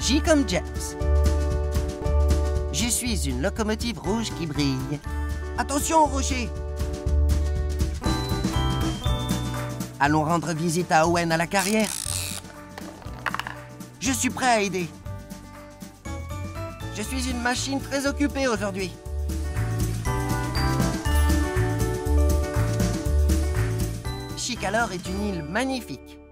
J comme James. Je suis une locomotive rouge qui brille. Attention, Rocher! Allons rendre visite à Owen à la carrière. Je suis prêt à aider. Je suis une machine très occupée aujourd'hui. Chicalor est une île magnifique.